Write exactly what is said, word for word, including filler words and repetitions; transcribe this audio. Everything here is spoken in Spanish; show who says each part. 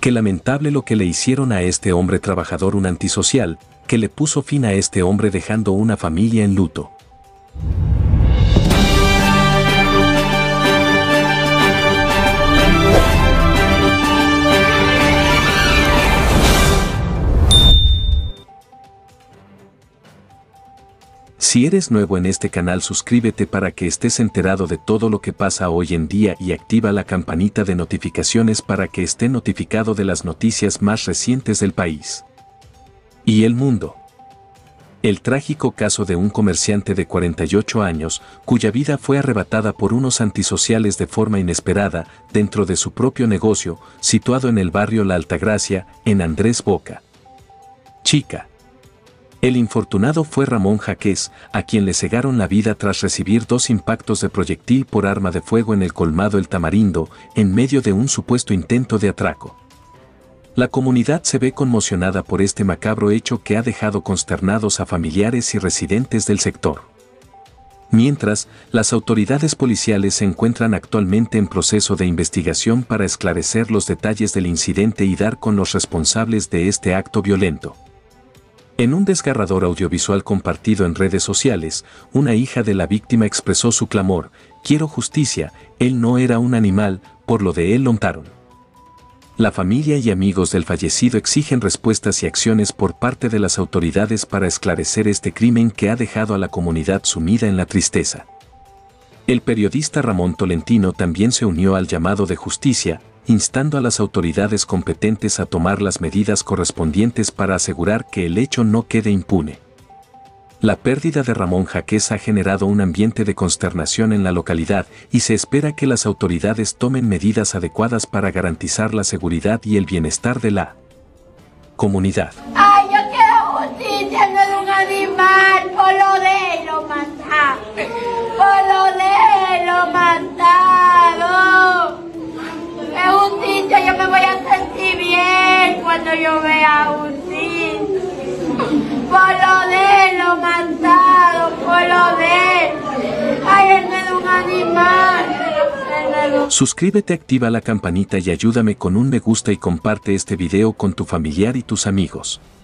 Speaker 1: Qué lamentable lo que le hicieron a este hombre trabajador, un antisocial, que le puso fin a este hombre dejando una familia en luto. Si eres nuevo en este canal, suscríbete para que estés enterado de todo lo que pasa hoy en día y activa la campanita de notificaciones para que esté notificado de las noticias más recientes del país y el mundo. El trágico caso de un comerciante de cuarenta y ocho años, cuya vida fue arrebatada por unos antisociales de forma inesperada dentro de su propio negocio, situado en el barrio La Altagracia, en Andrés Boca Chica. El infortunado fue Ramón Jaquez, a quien le cegaron la vida tras recibir dos impactos de proyectil por arma de fuego en el colmado El Tamarindo, en medio de un supuesto intento de atraco. La comunidad se ve conmocionada por este macabro hecho que ha dejado consternados a familiares y residentes del sector. Mientras, las autoridades policiales se encuentran actualmente en proceso de investigación para esclarecer los detalles del incidente y dar con los responsables de este acto violento. En un desgarrador audiovisual compartido en redes sociales, una hija de la víctima expresó su clamor: "Quiero justicia, él no era un animal, por lo de él lo mataron". La familia y amigos del fallecido exigen respuestas y acciones por parte de las autoridades para esclarecer este crimen que ha dejado a la comunidad sumida en la tristeza. El periodista Ramón Tolentino también se unió al llamado de justicia, instando a las autoridades competentes a tomar las medidas correspondientes para asegurar que el hecho no quede impune. La pérdida de Ramón Jaquez ha generado un ambiente de consternación en la localidad y se espera que las autoridades tomen medidas adecuadas para garantizar la seguridad y el bienestar de la comunidad.
Speaker 2: ¡Ay, yo quiero justicia! No es un animal, por lo de él lo mataron. Por lo de él lo mataron. Es justicia, yo me voy a sentir bien cuando yo vea justicia. Por lo de él lo mataron, por lo de él. Ay, él no es un animal. Él no es un...
Speaker 1: Suscríbete, activa la campanita y ayúdame con un me gusta y comparte este video con tu familiar y tus amigos.